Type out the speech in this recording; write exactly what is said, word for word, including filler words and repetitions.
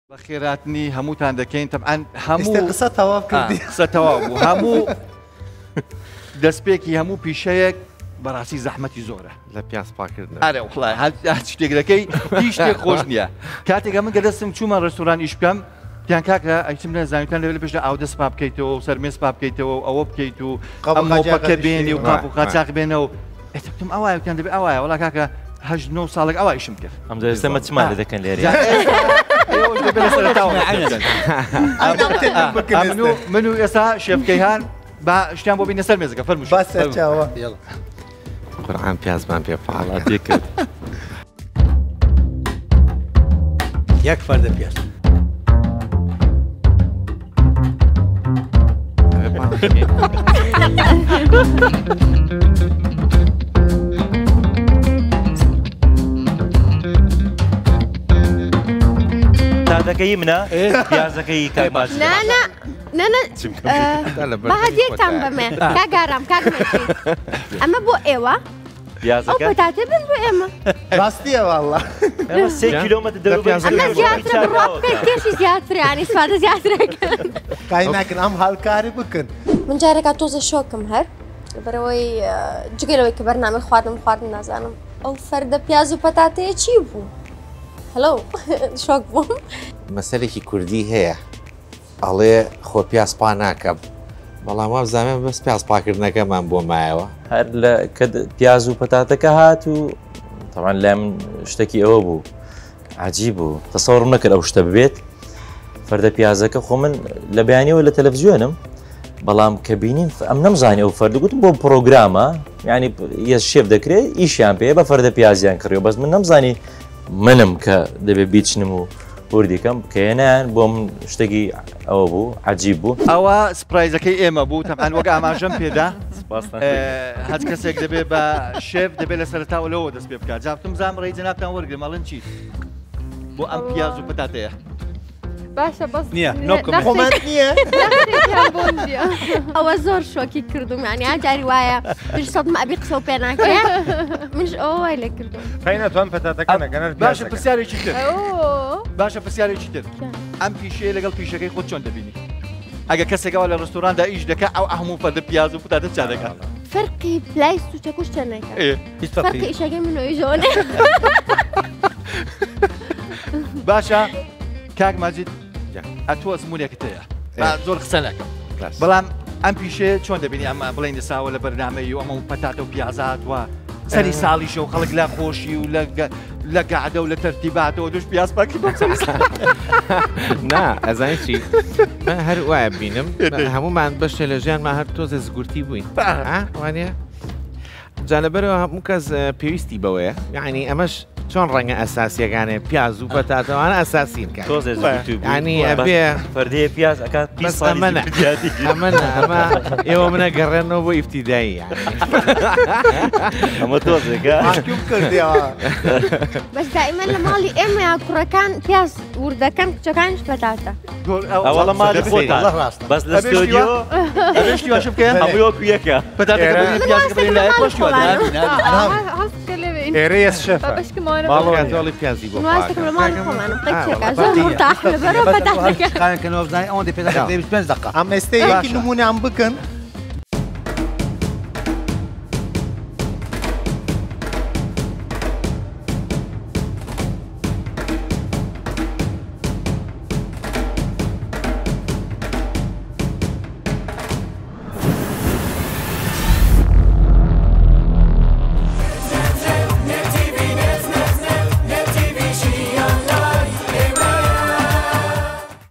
بەخێراتنی هەمووتان دەکەین تەبعاً هەموو قسە تەواو کردی قسە تەواو بوو هەموو دەستپێکی هەموو پیشەیەک بەڕاستی زەحمەتی زۆرە لە پیاس پاکردن ئارە وڵای هەر شتێک دەکەی هیچ شتێک خۆش نییە کاتێکە من گەدەستم چوومە ڕێستۆران ئیش بکەم تیان کاکە ئەیتم لە زانیتان لەوێ پێش ئاودە سپا بکەیتەوە و سەرمێ سپا بکەیتەوە ئەوە بکەیت و ئەمۆپەکە بێنی و قاپ و قاچاق بێنەوە ئەتم ئەوایان دەبێت ئەوایە وڵا کاکە هەژد نۆ ساڵێک ئەوە ئیشم کرد ئەم دەستەمە چمان لە دەکەن لێرە من و ئێستا شێفکەیهان با شتیان بۆ بینە سەر مێزەکە فەرموش با سەرچاوە قورئان پیازمان پێ فعاڵاتی کرد یەک فەردە پیاز دەکەی منە پیازەکەی کاکماچ نانا نانا بەهەدیەکتان بەمێ کاگارام کاکمەچی ئەمە بۆ ئێوە ئەو پەتاتە بن بۆ ئێمە ڕاستیە واڵڵا ئێمە سێ کیلۆمەتر دەروبەر ئەمە زیاترە بڕۆ پێک تێشی زیاترانی سوادە زیاترەکەن قای ناکەن ئەم هەڵکاری بکەن من جارێکا تۆزە شۆکم هەر بەرەوەی جگەلەوەی کە بەرنامە خواردم خواردن نازانم ئەو فەردە پیاز و پەتاتەیە چی بوو؟ هەلۆ شۆک بووم مەسەلێکی کوردی هەیە ئەڵێ خۆ پیاس پا ناکەم بەڵام وا بزانێ بەس پیاس پاکردنەکەمان بۆ مایەوە هەر لە کە پیاز و پەتاتەکە هات و تەواان لای من شتێکی ئەوە بوو عجیب بوو تەسەوڕم نەکرد ئەو شتە ببێت فەردە پیازەکە خۆ من لە بەیانیەوە لە تەلەڤیزیۆنم بەڵام کە بینیم ئەم نەمزانێ ئەو فەردە گوتم بۆ پرۆگرامە یعنی یە شێف دەکرێت ئیشیان پێ بە فەردە پیازیان کڕیەوە بەس من نەمزانی منم کە دەبێت بیچنم و وردیکەم کێنیان بۆ من شتێکی ئەوە بوو عجیب بوو ئەوە سپرایزەکەی ئێمە بوو تەبعاً وەک ئاماژەم پێدا هەچ کەسێک دەبێت بە شێف دەبێت لە سەرتاوە لەوە دەست پێ بکات جافتم زام ڕێی جەنابتان وەرگرم مەڵن چی بۆ ئەم پیاز و پەتاتەیە باشە بەس نییە خۆمان نییە ئەوە زۆر شۆکی کردوم یانی ئاجاری وایە پێش سەد مەبی قسە و پێ ناکرێ منش ئەوە وای لێ کردوم پێی ناتوان پەتاتەکە نەگەنەر باشە پرسیارێکی تر باشە پرسیارێکی تر ئەم پیشەیە لەگەڵ پیشەکەی خۆت چۆن دەبینی ئەگە کەسێکەوە لە ڕستۆراندا ئیش دەکە ئەو هەموو فەردە پیاز و پەتاتە چا دەکات فەرقی پلای سوچەکوش چەند نەکات فەرقی ئیشەکەی من و ئیژۆنێ باشە کاک ماجید ئەتۆ ئەزمونێکت هەیە زۆر قسە ناکەم بەڵام ئەم پیشەیە چۆن دەبینی ئەمە بڵێن دەساوە لە بەرنامەی و ئەمە پەتاتە و پیازات وە سەری ساڵیشە و خەڵک لە خۆشی و لە گەعدە و لە تەرتیباتەوە دوش پیاز پاکی بۆ نا ئەزانی چی من هەر وایە بینم هەمومان بەشە لە ژیانمان هەر تۆزە زگورتی بووین وانە جا لەبەرەوە هەموو کەس پێویستی بەوەیە یعنی ئەمەش چۆن ڕەنگە ئەساسیەکانێ پیاز و پەتاتەوانە ئەساسین کە ینی ئەبێ فەردەیە پیاز ئەکات بەس ئەمەنە ئەمەنە ئەمە ئێوە منە گەڕێنەوە بۆ ئیفتیدایی ئەمە تۆزێکە کردیەوە بەس دائیمەن لە ماڵی ئێمە کوڕەکان پیاز وردەکەن کچەکانش پەتاتە ئەوە لە ماڵی خۆتان بەس لە ستۆدیۆ ئەبێشتی واشە بکەن هەمووی وەکو یەکە پەتاتەکە بەبینی پیازەکە بەبینی لایە خۆشیوە ئێرەیەس شەفە باڵۆڵی پیازی بۆ ئەم ئێستەیەکی نمونەیان بکەن